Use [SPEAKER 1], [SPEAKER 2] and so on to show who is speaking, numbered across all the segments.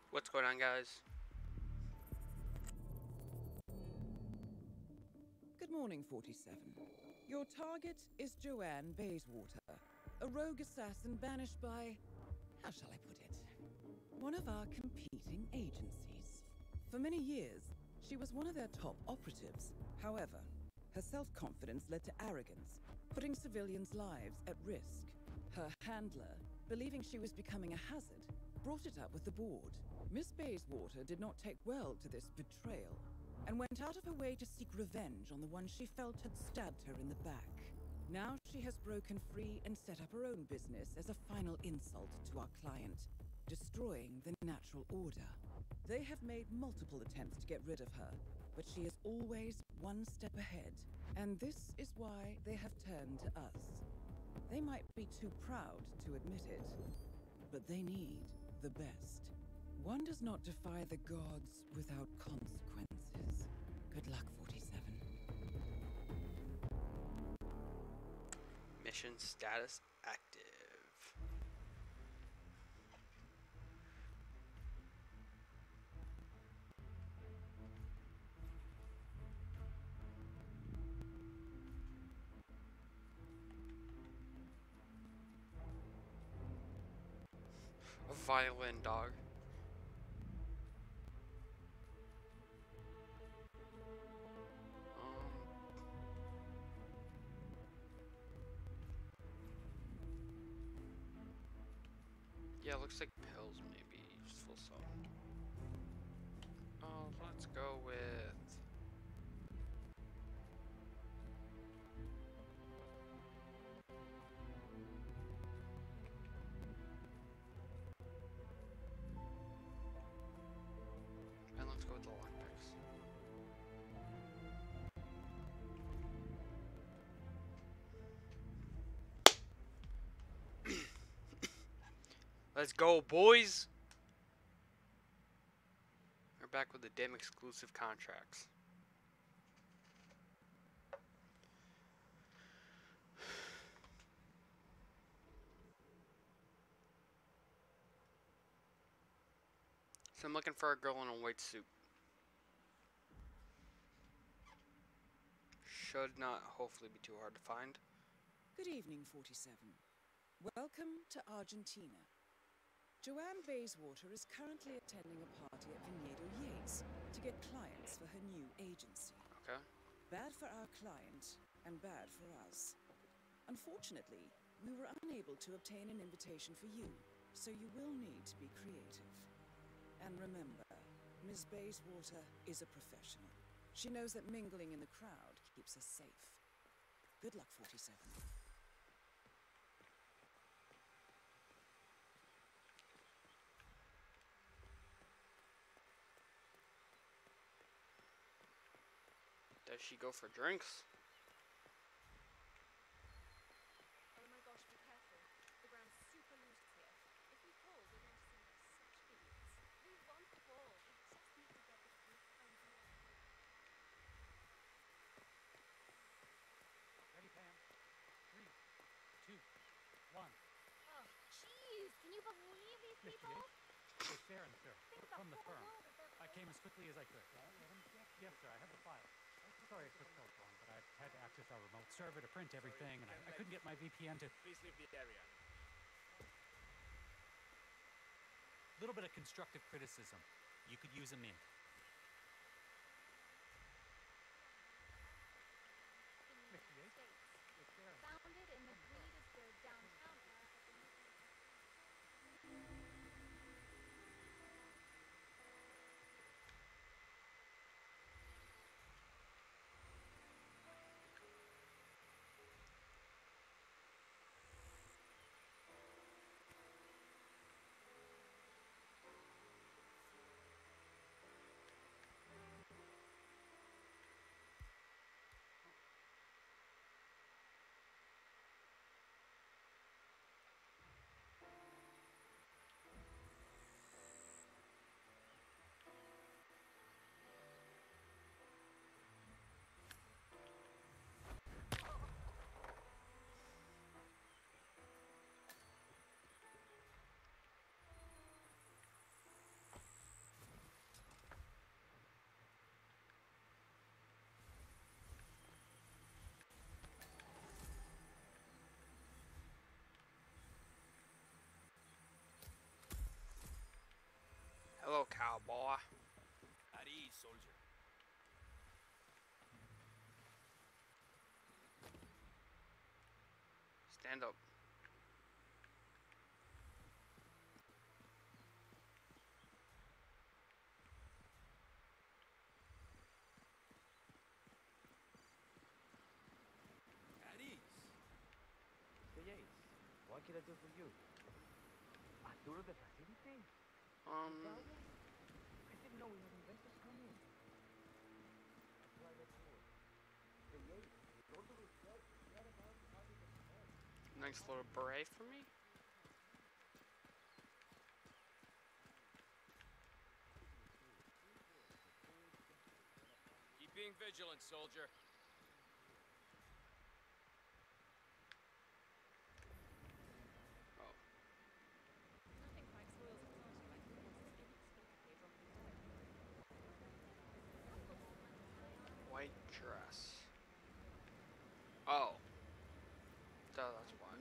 [SPEAKER 1] What's going on, guys?
[SPEAKER 2] Good morning, 47. Your target is Joanne Bayswater, a rogue assassin banished by, how shall I put it, one of our competing agencies. For many years, she was one of their top operatives. However, her self-confidence led to arrogance, putting civilians' lives at risk. Her handler, believing she was becoming a hazard, brought it up with the board. Miss Bayswater did not take well to this betrayal, and went out of her way to seek revenge on the one she felt had stabbed her in the back. Now she has broken free and set up her own business as a final insult to our client, destroying the natural order. They have made multiple attempts to get rid of her, but she is always one step ahead, and this is why they have turned to us. They might be too proud to admit it, but they need the best. One does not defy the gods without consequences. Good luck, 47.
[SPEAKER 1] Mission status active. A violin dog. Yeah, looks like pills may be useful, so. Oh, let's go with. And let's go with the lockpicks. Let's go, boys! We're back with the damn exclusive contracts. So I'm looking for a girl in a white suit. Should not hopefully be too hard to find.
[SPEAKER 2] Good evening, 47. Welcome to Argentina. Joanne Bayswater is currently attending a party at Viñedo Yates to get clients for her new agency.
[SPEAKER 1] Okay.
[SPEAKER 2] Bad for our client, and bad for us. Unfortunately, we were unable to obtain an invitation for you, so you will need to be creative. And remember, Ms. Bayswater is a professional. She knows that mingling in the crowd keeps us safe. Good luck, 47.
[SPEAKER 1] Does she go for drinks?
[SPEAKER 3] Oh my gosh, be careful. The ground's super loose here. If we fall, we're going to seem like such idiots. We won't fall. We just need to get the free idea.
[SPEAKER 4] Ready, Pam? 3, 2, 1.
[SPEAKER 3] Oh, jeez. Can you believe these
[SPEAKER 4] Mr.
[SPEAKER 3] people?
[SPEAKER 4] Yates? It's Darren, sir.
[SPEAKER 3] Think
[SPEAKER 4] From the
[SPEAKER 3] whole
[SPEAKER 4] firm.
[SPEAKER 3] world of their
[SPEAKER 4] I came as quickly as I could. Yes, sir. I have the file. Sorry it took so long, but I had to access our remote server to print everything, and I couldn't get my VPN to...
[SPEAKER 5] Please leave the area.
[SPEAKER 4] A little bit of constructive criticism. You could use them in.
[SPEAKER 3] in the
[SPEAKER 4] Mr. Yates?
[SPEAKER 3] States.
[SPEAKER 4] It's Darren.
[SPEAKER 3] Founded in the Greedisburg downtown area of the
[SPEAKER 1] boy.
[SPEAKER 5] At ease, soldier.
[SPEAKER 1] Stand up.
[SPEAKER 5] At ease.
[SPEAKER 6] Mr. Yates, what can I do for you? A tour of the facility?
[SPEAKER 1] Um,
[SPEAKER 6] I didn't know we had investors coming. A private tour. Mr. Yates, with all due respect, what about having a smoke?
[SPEAKER 1] nice little beret for me.
[SPEAKER 5] Keep being vigilant, soldier.
[SPEAKER 1] Oh,
[SPEAKER 3] Nothing quite spoils a party like the bosses inexplicably dropping dead.
[SPEAKER 1] white dress. Oh, duh, that's why.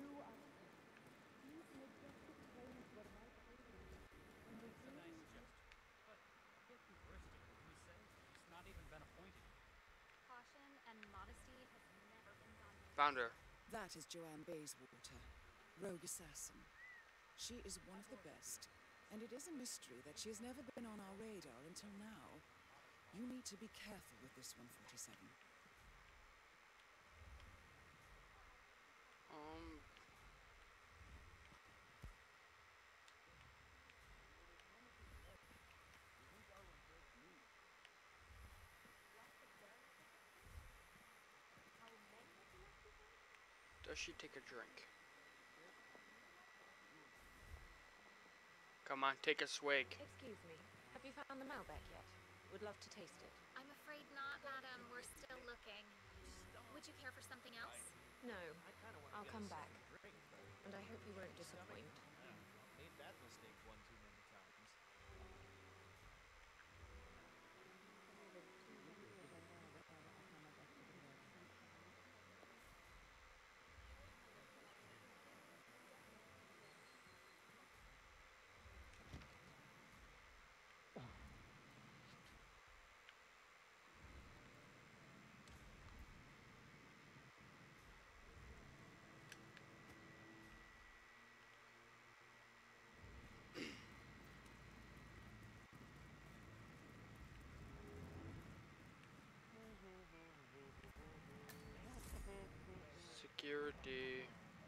[SPEAKER 4] It's a nice gesture, but a bit hubristic, wouldn't you say? She's not even been appointed yet.
[SPEAKER 3] Caution and modesty has never been done.
[SPEAKER 1] Found her.
[SPEAKER 2] That is Joanne Bayswater, rogue assassin. She is one of the best, and it is a mystery that she has never been on our radar until now. You need to be careful with this 147.
[SPEAKER 1] Um, does she take a drink? Come on, take a swig.
[SPEAKER 7] Excuse me, have you found the Malbec yet? Would love to taste it.
[SPEAKER 3] I'm afraid not, madam. We're still looking. Would you care for something else?
[SPEAKER 7] No, I'll come back. And I hope you won't disappoint.
[SPEAKER 6] Made that mistake one too many times.
[SPEAKER 1] Security.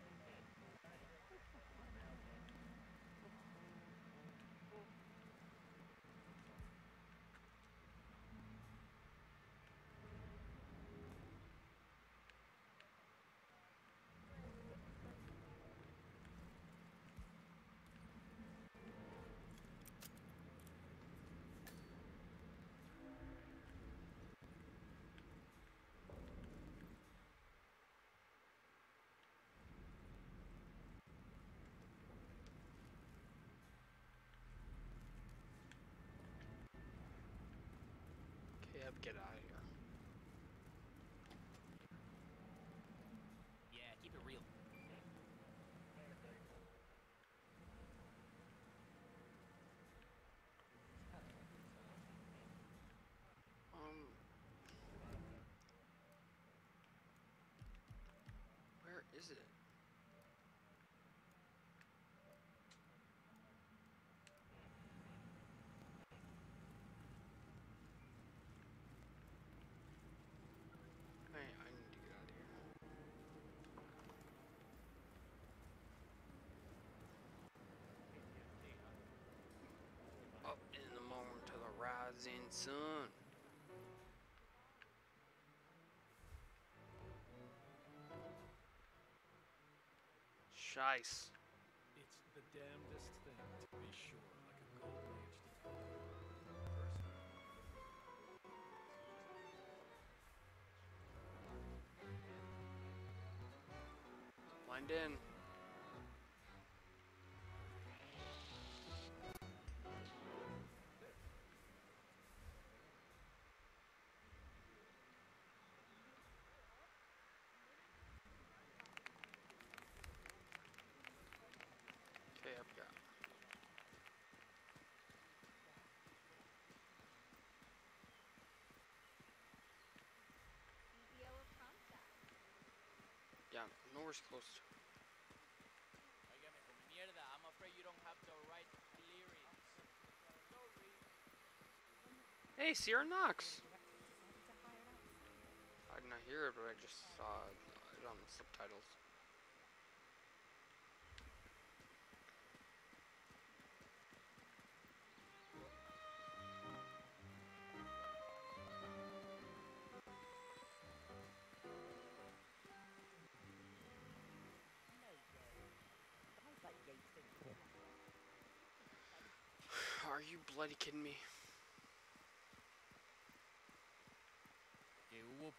[SPEAKER 1] Okay, get out of here.
[SPEAKER 5] Yeah, keep it real.
[SPEAKER 1] Where is it? Hey, I need to get out of here. Up in the morning to the rising sun. Shice.
[SPEAKER 5] It's the damnedest thing, to be sure, like a gold-edged
[SPEAKER 1] Blind in. Okay, I've got. Nowhere's close to.
[SPEAKER 8] Óigame, come mierda. I'm afraid you don't have the right clearance. Sorry.
[SPEAKER 1] Hey, Sierra Knox.
[SPEAKER 7] Decided to hire out the sound.
[SPEAKER 1] I did not hear it, but I just saw it on the subtitles.
[SPEAKER 6] No way. Guys like Yates don't talk like that.
[SPEAKER 1] Are you bloody kidding me?
[SPEAKER 8] ¿Qué hubo?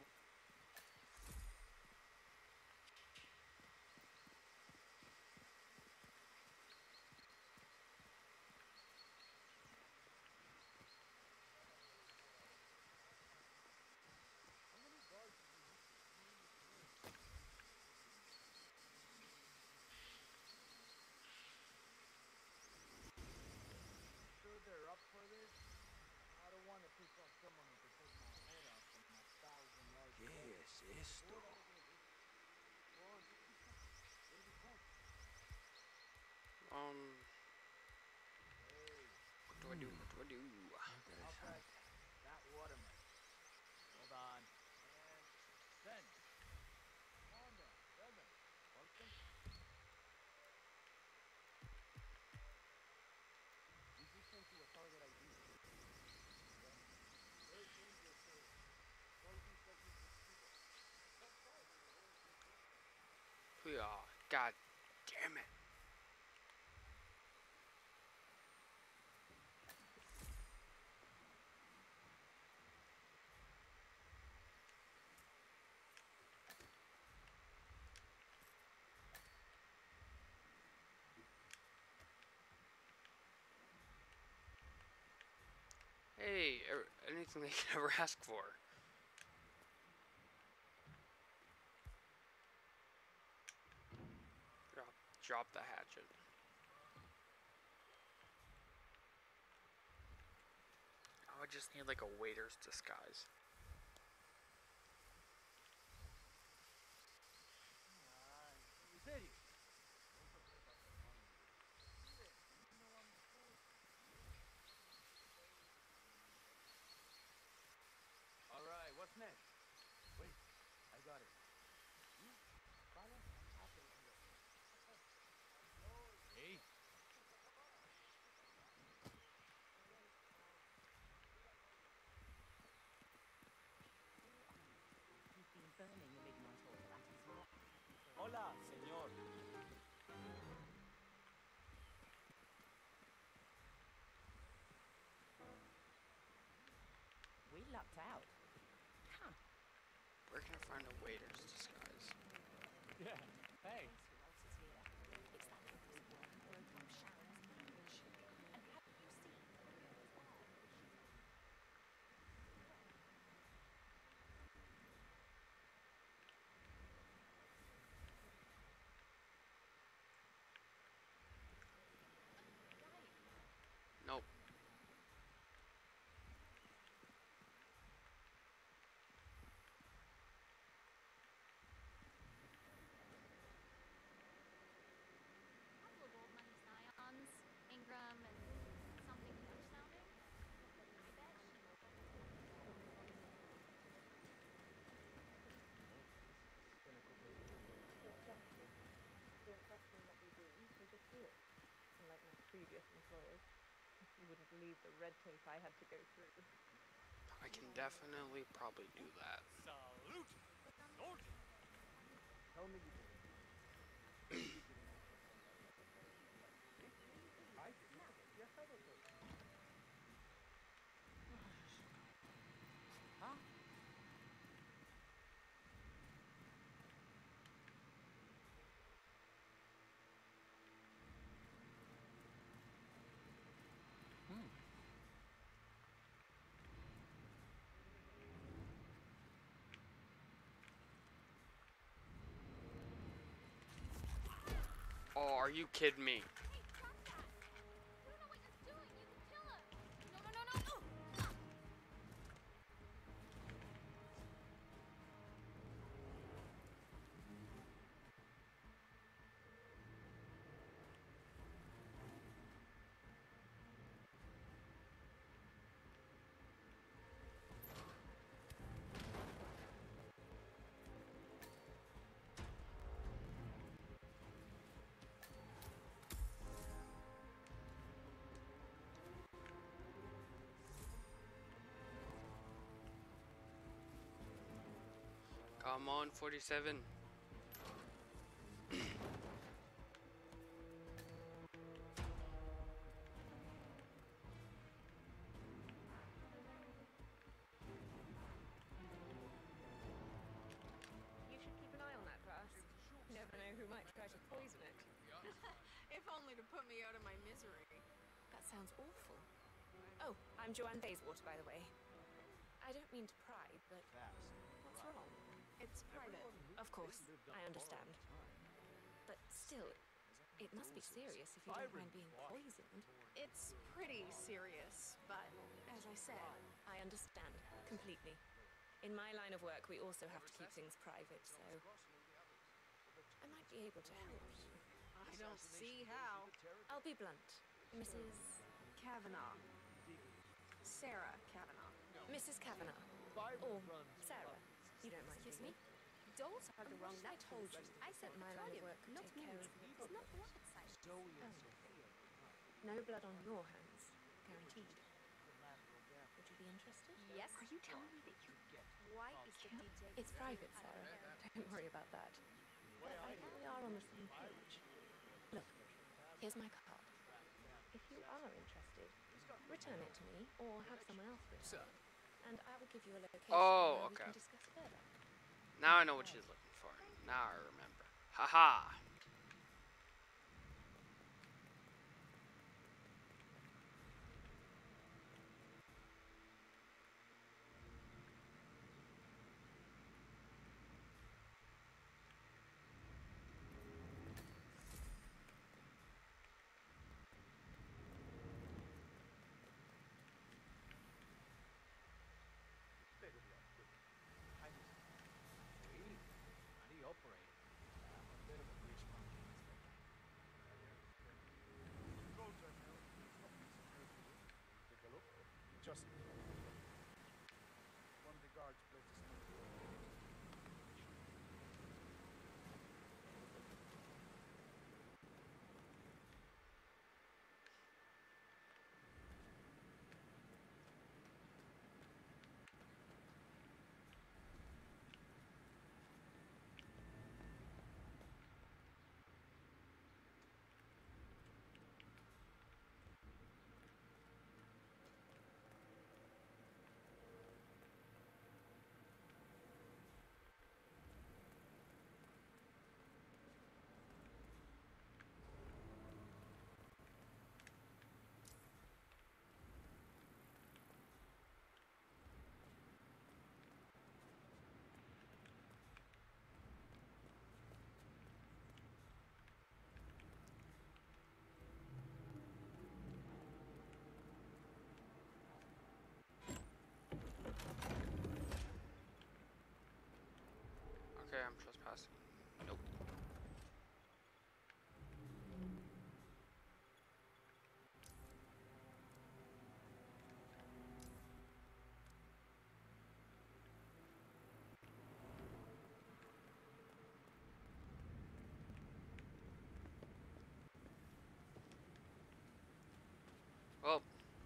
[SPEAKER 6] How many guards do you have? Sure they're up for this? I don't want to pick on someone who could take my head off from a 1,000-yard
[SPEAKER 5] ¿Qué es esto?
[SPEAKER 6] Go on, just keep talking. What do we call it? Hey,
[SPEAKER 1] What do I do? What do I do?
[SPEAKER 6] how about that waterman? Hold on. And send. Come on then. Tell them. Welcome. We just sent you a target ID. Yeah. Very dangerous area. Quality segment receiver. Stop by when you're going through this.
[SPEAKER 1] Oh, God damn it. Hey, anything they can ever ask for. Drop the hatchet. Oh, I just need like a waiter's disguise.
[SPEAKER 6] En serio. Don't forget about the money. Steven, you know I'm cool. All right, what's next? Wait, I got it. You follow and Apple on the left.
[SPEAKER 8] Hey.
[SPEAKER 6] You've been burning your midnight oil. That is not. Hola, señor. We lucked out. Huh.
[SPEAKER 1] Where can I find a waiter's disguise?
[SPEAKER 8] Yeah. Hey.
[SPEAKER 7] Who else is here? It's that invisible who broke up Sharon's marriage. And haven't you seen the girl's bag?
[SPEAKER 1] Nope.
[SPEAKER 3] Couple of old money scions, Ingram and something Dutch sounding. I bet she will help us find the girl.
[SPEAKER 6] Cynical business.
[SPEAKER 9] Exactly. Don't trust in what we do, so just do it. Unlike my previous employers. You wouldn't believe the red tape I had to go through.
[SPEAKER 1] I can definitely probably do that.
[SPEAKER 8] Salute. Soldier.
[SPEAKER 6] Tell me you did it. You didn't access some laptop. See? I did. Yes, I did. Huh?
[SPEAKER 1] Oh, are you kidding me?
[SPEAKER 3] Hey, drop that! You don't know what you're doing. You could kill her. No.
[SPEAKER 1] Come on, 47.
[SPEAKER 9] You should keep an eye on that glass. You never know who might try to poison it.
[SPEAKER 3] If only to put me out of my misery.
[SPEAKER 7] That sounds awful. Oh, I'm Joanne Bayswater, by the way. I don't mean to pry, but what's wrong?
[SPEAKER 3] It's private.
[SPEAKER 7] Of course, I understand. But still, it must be serious if you don't mind being poisoned.
[SPEAKER 3] It's pretty serious, but as I said,
[SPEAKER 7] I understand completely. In my line of work, we also have to keep things private, so I might be able to help you.
[SPEAKER 3] I don't see how.
[SPEAKER 7] I'll be blunt. Mrs.
[SPEAKER 3] Kavanaugh. Sarah Kavanaugh.
[SPEAKER 7] Mrs. Kavanaugh. Or Sarah. You don't mind
[SPEAKER 3] Excuse
[SPEAKER 7] me?
[SPEAKER 3] me? Don't have the wrong
[SPEAKER 7] I told you. I sent my line of work to
[SPEAKER 3] not
[SPEAKER 7] take care of
[SPEAKER 3] me.
[SPEAKER 7] the
[SPEAKER 3] It's not
[SPEAKER 7] problem.
[SPEAKER 3] rocket science.
[SPEAKER 7] No blood on your hands. Guaranteed. Would you be interested?
[SPEAKER 3] Yes. Are you telling me that you... Why is the DJ...
[SPEAKER 7] It's private, Sarah. Don't worry about that. But I think we are on the same page. Look, here's my card. If you are interested, return it to me or have someone else return it. And I will give you a location
[SPEAKER 1] Oh,
[SPEAKER 7] where we
[SPEAKER 1] okay.
[SPEAKER 7] can discuss further.
[SPEAKER 1] Now I know what she's looking for. Now I remember. Haha.
[SPEAKER 5] How do you operate? I'm a bit of a grease monkey,
[SPEAKER 6] Control terminal. It's not missing here. Take a look. Just one of the guards placed a snake.
[SPEAKER 1] Okay, I'm trespassing. Nope. Well,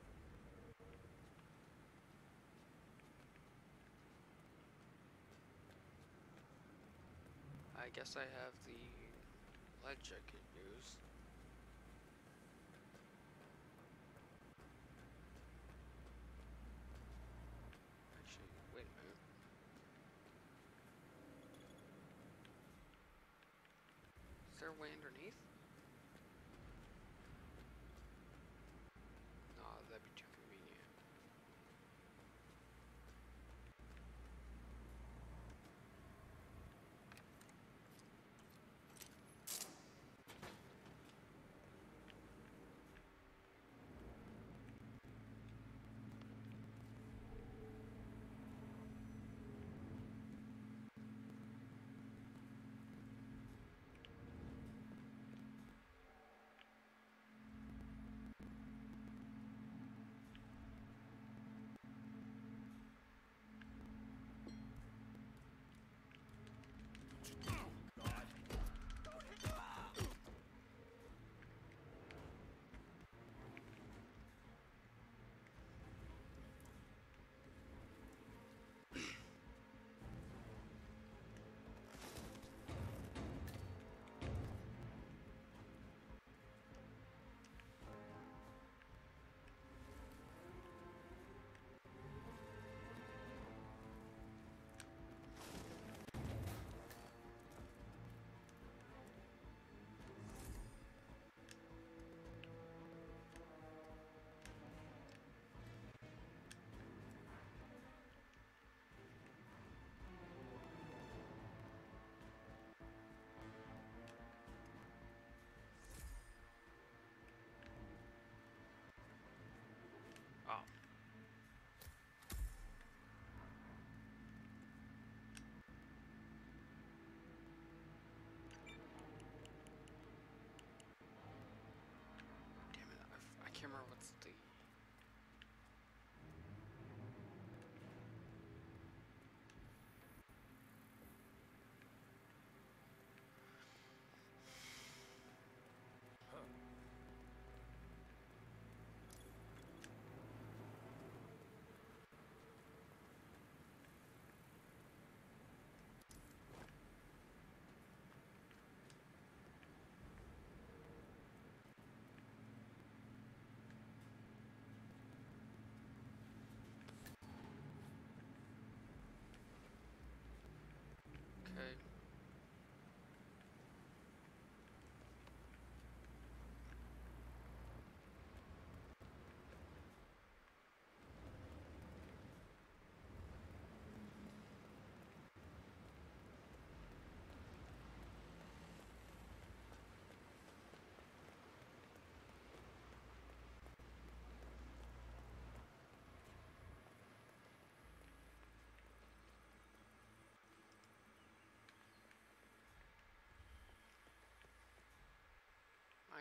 [SPEAKER 1] I guess I have the ledge I could use. Actually, wait a minute. Is there a way underneath? No, that'd be too convenient.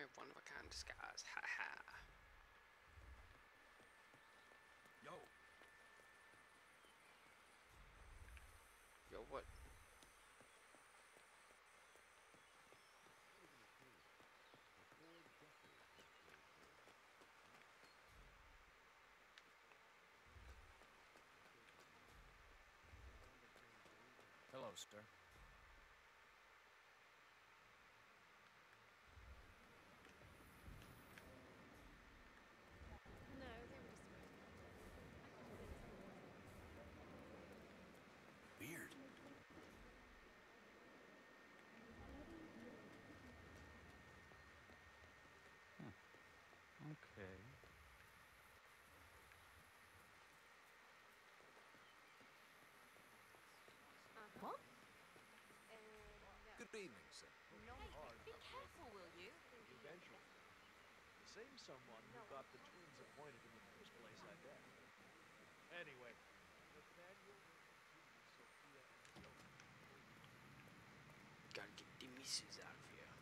[SPEAKER 1] one-of-a-kind disguise. Ha ha.
[SPEAKER 5] Yo,
[SPEAKER 1] Yo, what?
[SPEAKER 5] hello, sir.
[SPEAKER 3] No, they were just great. I couldn't get someone.
[SPEAKER 5] Weird.
[SPEAKER 4] Okay.
[SPEAKER 7] What?
[SPEAKER 3] No.
[SPEAKER 5] Good evening, sir.
[SPEAKER 3] No.
[SPEAKER 10] Be careful, will you?
[SPEAKER 6] Eventually. The same someone who got the twins appointed in the first place, I bet. Anyway, Nathaniel will continue Sophia and Sophie.
[SPEAKER 1] Gotta get the missus out of here.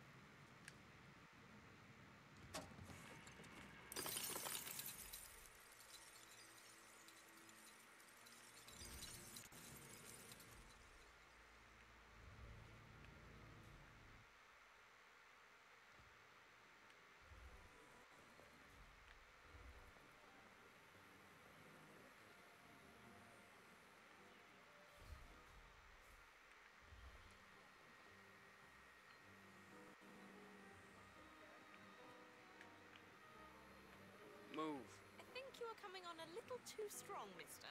[SPEAKER 1] Move.
[SPEAKER 10] I think you are coming on a little too strong, mister.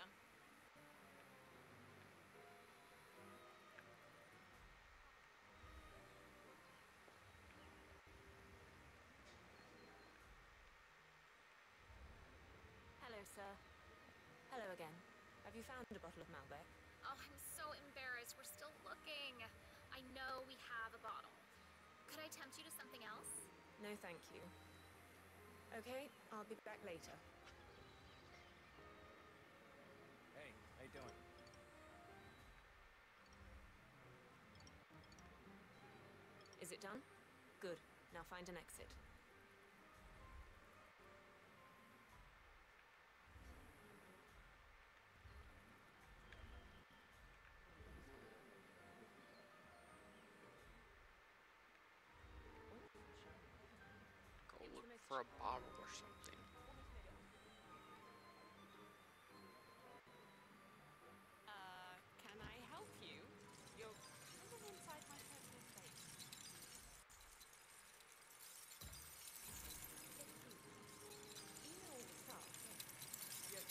[SPEAKER 7] Hello, sir. Hello again. Have you found a bottle of Malbec?
[SPEAKER 3] Oh, I'm so embarrassed. We're still looking. I know we have a bottle. Could I tempt you to something else?
[SPEAKER 7] No, thank you. Okay, I'll be back later.
[SPEAKER 5] Hey, how you doing?
[SPEAKER 7] Is it done? Good. Now find an exit.
[SPEAKER 1] Go look for a bottle or something.
[SPEAKER 10] Can I help you? You're kind of inside my personal space.
[SPEAKER 7] Email all the staff.
[SPEAKER 6] Yes.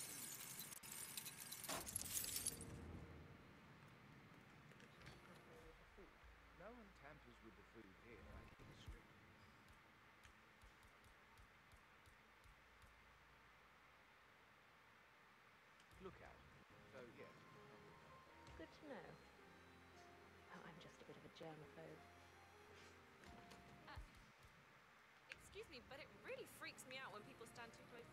[SPEAKER 7] Tampering with the food.
[SPEAKER 6] No one tampers with the food here. I keep it straight. Look out. So, yes.
[SPEAKER 7] Good to know. Oh, I'm just a bit of a germaphobe.
[SPEAKER 10] Excuse me, but it really freaks me out when people stand too close.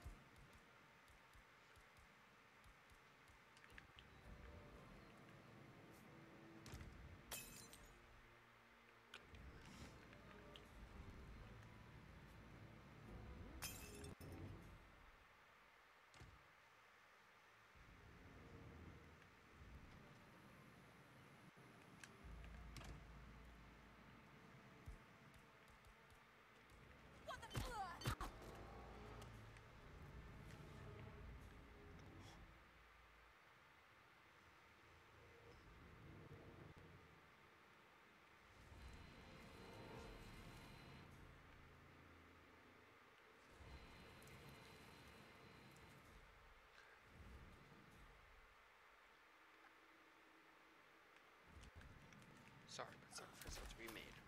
[SPEAKER 10] What the?
[SPEAKER 1] Sorry, but sacrifice has to be made.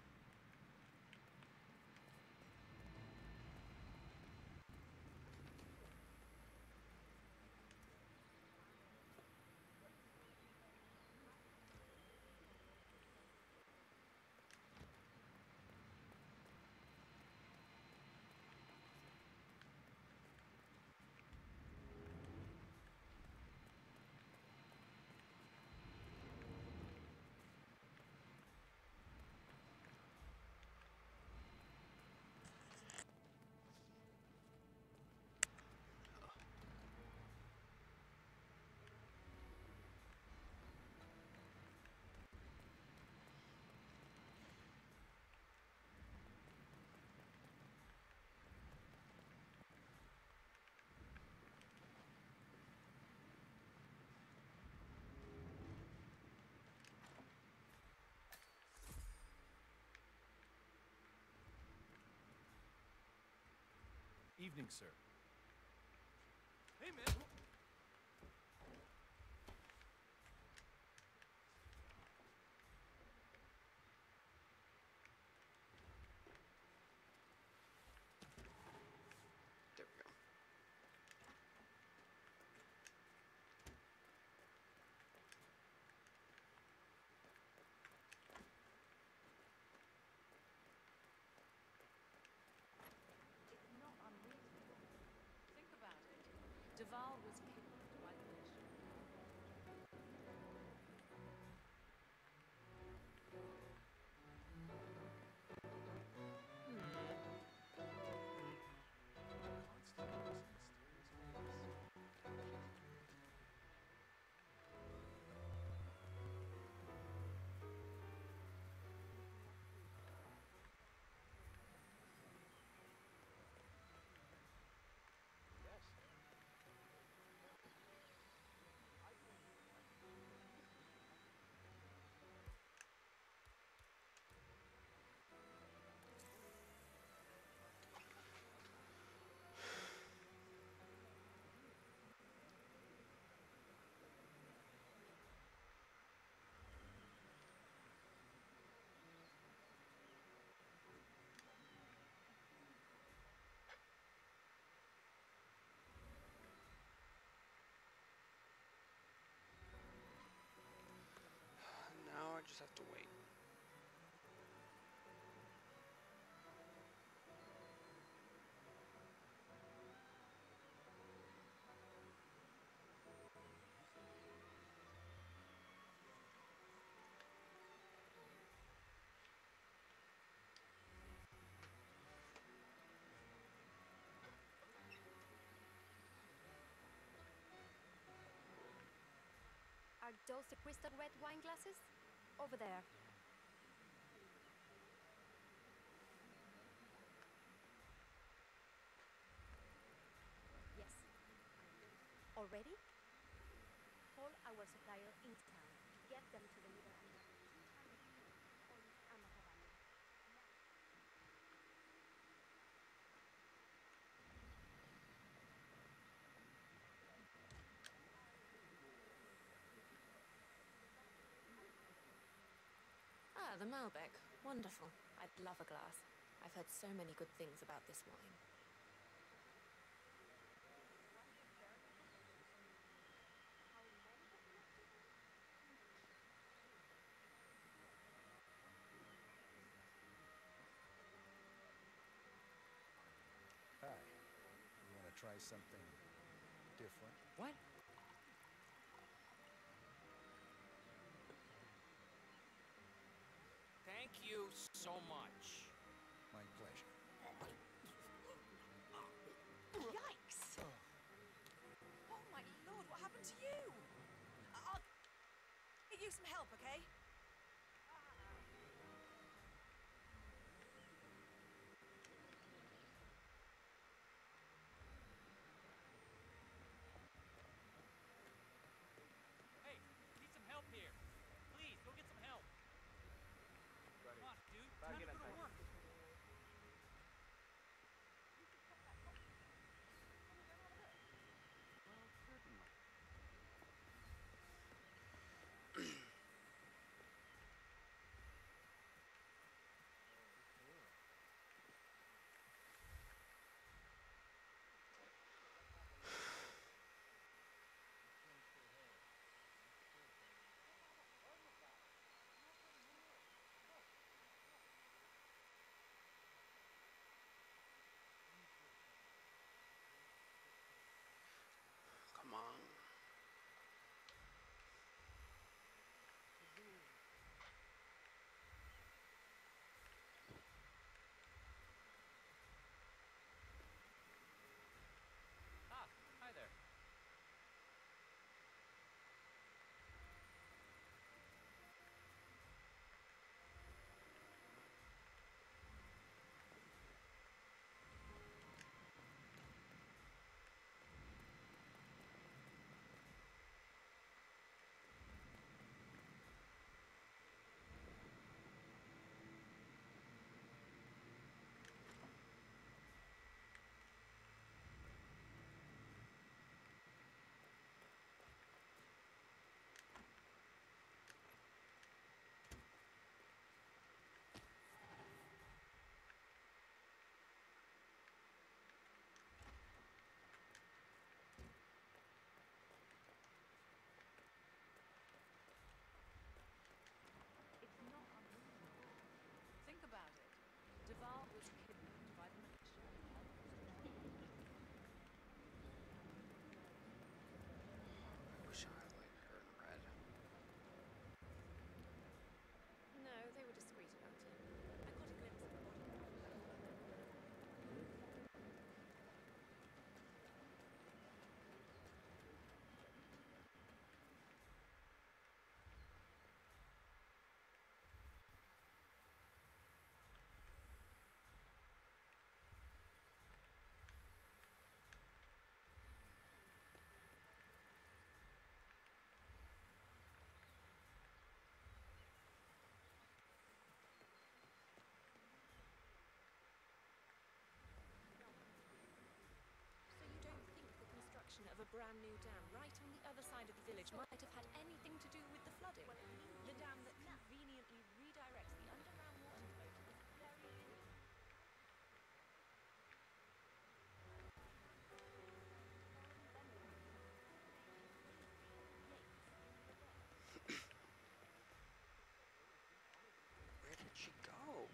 [SPEAKER 5] Evening, sir. Hey, man!
[SPEAKER 1] There we go.
[SPEAKER 7] It's not unreasonable. Think about it. Duval was kidnapped by the militia.
[SPEAKER 1] Now I just have to wait.
[SPEAKER 3] Are those the crystal red wine glasses? Over there. Yes. Already? Call our supplier in town. Get them to deliver another 200 on Amacabana.
[SPEAKER 7] Ah, the Malbec. Wonderful. I'd love a glass. I've heard so many good things about this wine.
[SPEAKER 6] Hi. You want to try something different?
[SPEAKER 4] What?
[SPEAKER 8] Thank you so much.
[SPEAKER 6] My pleasure.
[SPEAKER 10] Yikes! Oh my lord, what happened to you? I'll get you some help, okay?
[SPEAKER 4] Hey, need some help here. Please, go get some help. Come on, dude. Time to go to work. Well, certainly.
[SPEAKER 7] brand new dam right on the other side of the village might have had anything to do with the flooding. The dam that conveniently redirects the underground water flow to this very village.
[SPEAKER 1] Where did she go?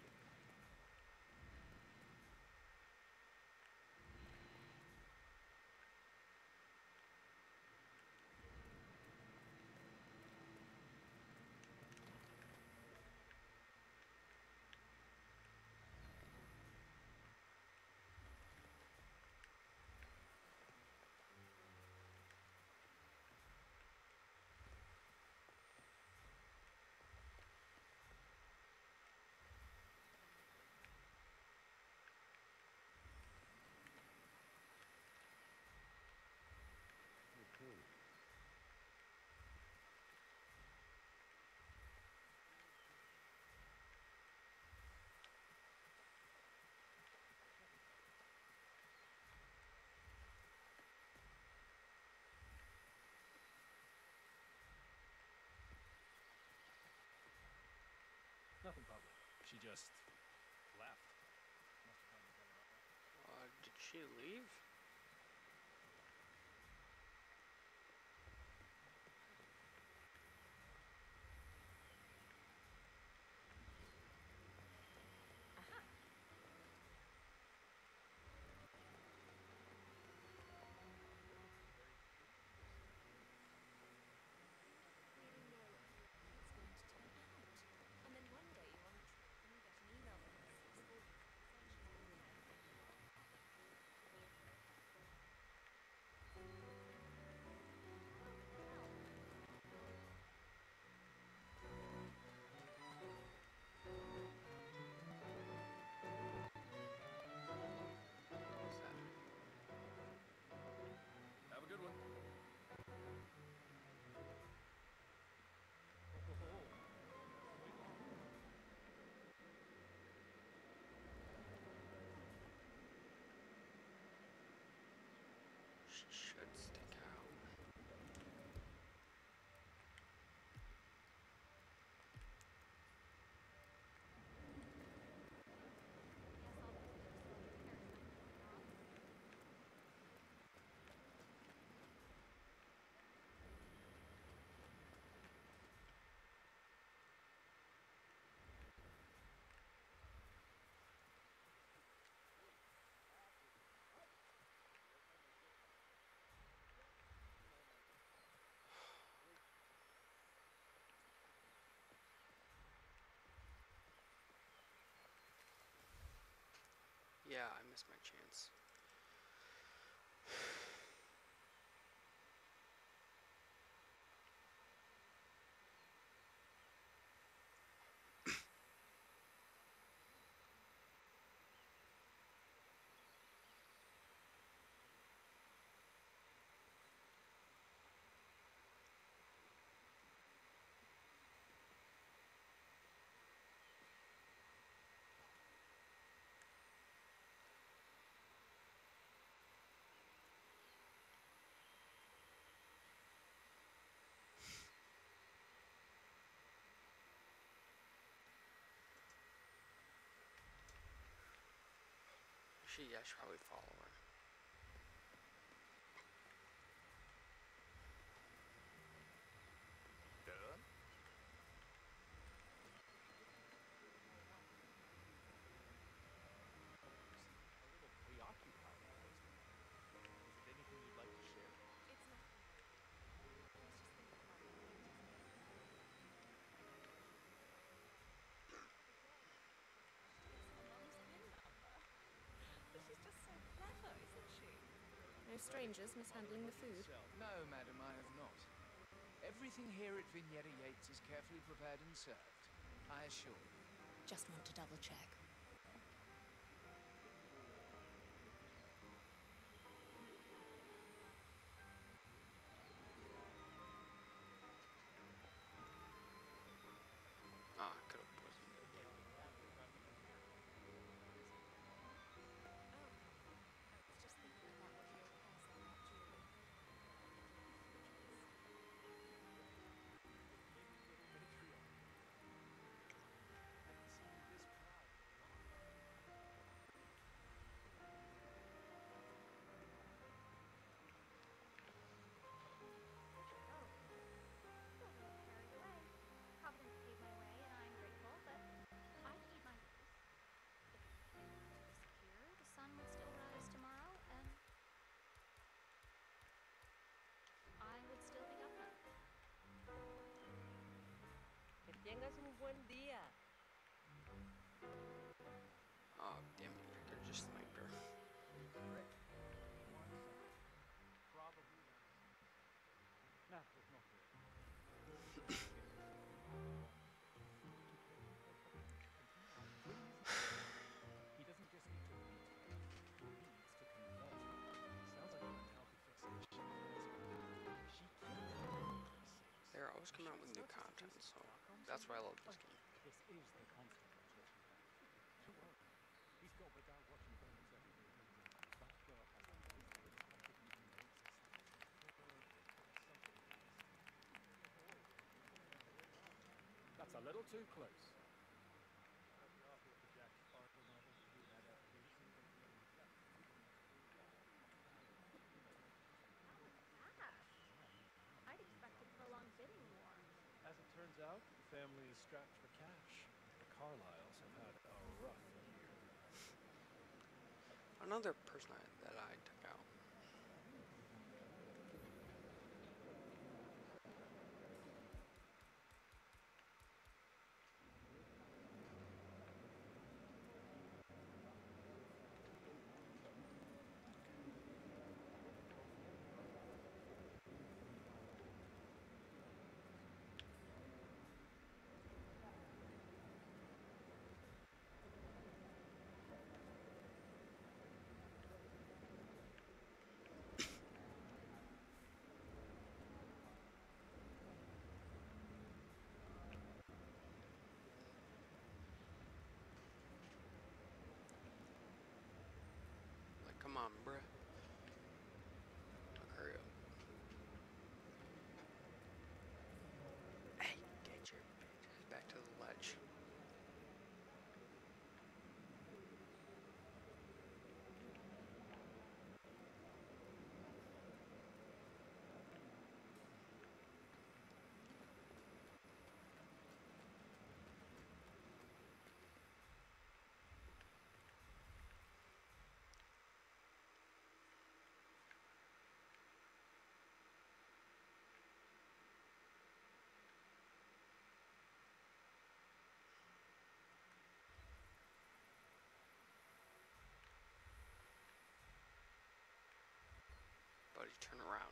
[SPEAKER 5] Nothing public. She just left.
[SPEAKER 1] Did she leave?
[SPEAKER 7] Aha! Really know how it's going to turn out. And then one day you're on the trip and you get an email from us asking for
[SPEAKER 1] What's that?
[SPEAKER 5] Have a good one.
[SPEAKER 1] She should stick out. Yeah, I missed my chance. I should probably follow her.
[SPEAKER 5] Done? A little preoccupied with those things. Is it anything you'd like to share?
[SPEAKER 7] It's nothing really. I was just thinking about the paintings in the gallery. She has her mum's PIN number. But she's just so clever, isn't she? No strangers mishandling the food.
[SPEAKER 11] No, madam, I have not. Everything here at Vignetta Yates is carefully prepared and served, I assure you.
[SPEAKER 7] Just want to double check.
[SPEAKER 1] Ah, could have poisoned it.
[SPEAKER 7] Oh, I was just thinking about what your hair's like, actually. Buen día.
[SPEAKER 1] Oh, damn it, you could just sniped her.
[SPEAKER 5] Rick, you want some? Probably not. Nah, there's no fear. He doesn't just need to beat her. He needs to convert her. Sounds like an unhealthy fixation. She killed him, for Christ's sakes.
[SPEAKER 1] They're always coming out with new content, so that's why I love this game.
[SPEAKER 5] This is the constant I'm talking about. Don't worry. He's got the guy watching birds every day. That girl has a face that looks like it even makes a sound. That's a little too close.
[SPEAKER 3] I'd expected prolonged bidding war.
[SPEAKER 5] As it turns out, the family is strapped for cash. The Carlyles have had a rough year.
[SPEAKER 1] Another person that I took out. Like, come on, bruh. Look, hurry up. Hey, get your bitches back to the ledge. Buddy, turn around.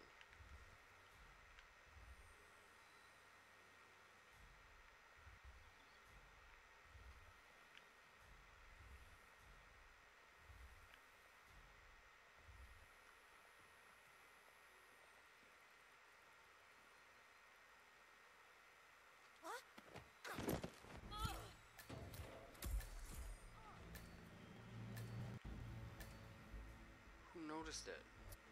[SPEAKER 1] Who noticed it?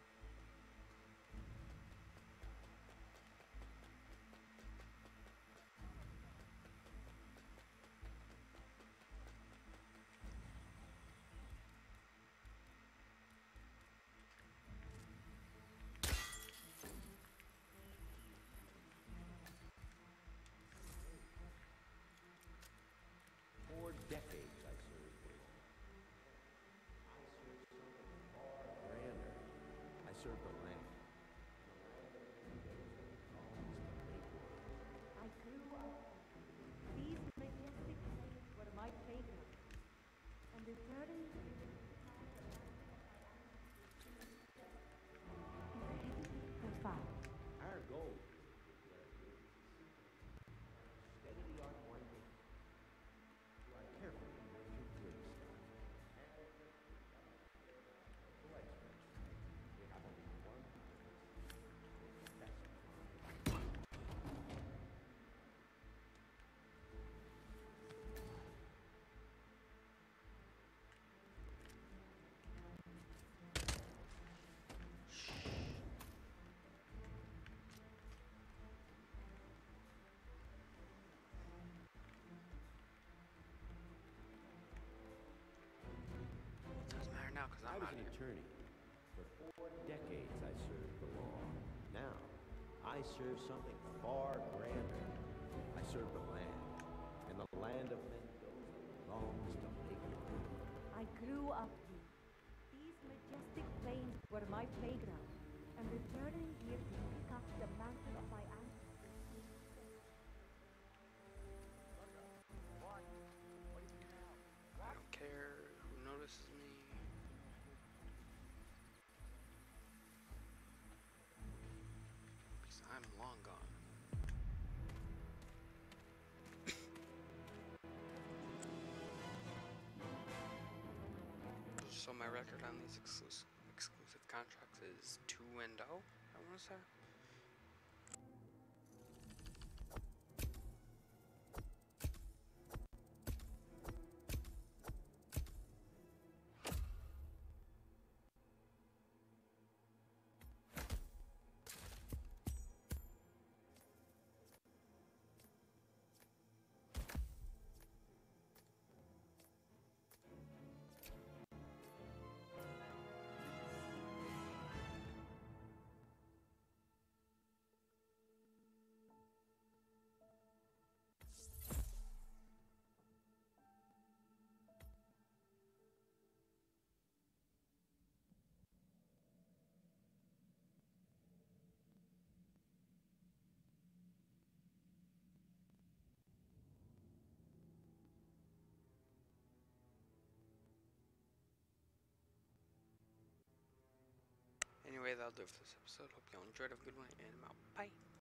[SPEAKER 12] For decades I served the law. I served something far grander. I served the land.
[SPEAKER 9] I grew up. These majestic plains were my playground. And returning here is profound.
[SPEAKER 12] Our goal is state-of-the-art winding. You are carefully nurtured gravestone. Full experts. We have only one house. That's
[SPEAKER 1] Doesn't matter now because
[SPEAKER 12] I
[SPEAKER 1] I'm
[SPEAKER 12] was
[SPEAKER 1] out
[SPEAKER 12] an
[SPEAKER 1] here.
[SPEAKER 12] attorney. For 4 decades I served the law. Now, I serve something far grander. I serve the land. And the land of Mendoza belongs to Lakewood.
[SPEAKER 9] I grew up here. These majestic plains were my playground. And returning here to pick up the mantle of my ancestors.
[SPEAKER 1] So my record on these exclusive contracts is 2-0, I want to say. Anyway, that'll do it for this episode. Hope y'all enjoyed. Have a good one, and I'm out. Bye.